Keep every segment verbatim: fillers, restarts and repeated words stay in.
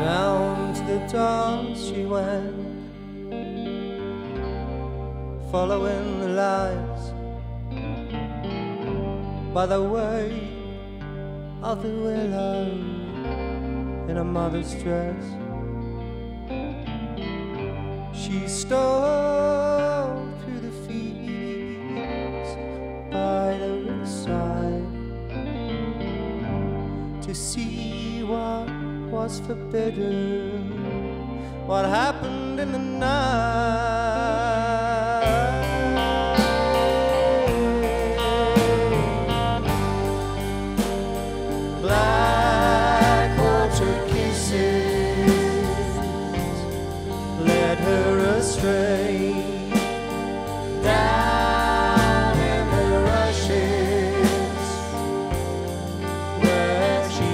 Down to the dance she went, following the lights by the way of the willow in a mother's dress. She stole through the fields by the riverside to see what was forbidden, what happened in the night. Blackwater kisses led her astray, down in the rushes where she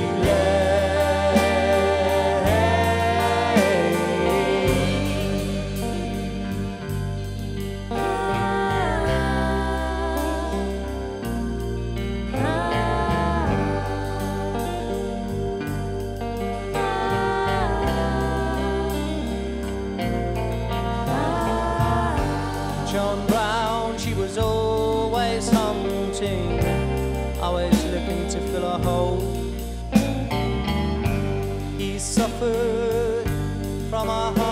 John Brown, she was always hunting, always looking to fill a hole. He suffered from a heart